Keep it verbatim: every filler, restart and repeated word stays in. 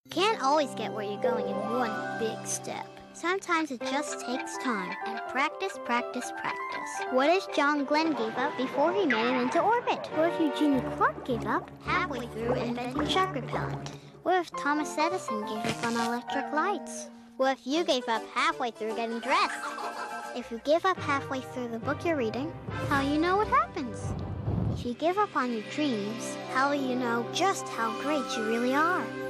Can't always get where you're going in one big step. Sometimes it just takes time and practice, practice, practice. What if John Glenn gave up before he made it into orbit? What if Eugenie Clark gave up halfway through inventing shark repellent? What if Thomas Edison gave up on electric lights? What if you gave up halfway through getting dressed? If you give up halfway through the book you're reading, how do you know what happens? If you give up on your dreams, how will you know just how great you really are?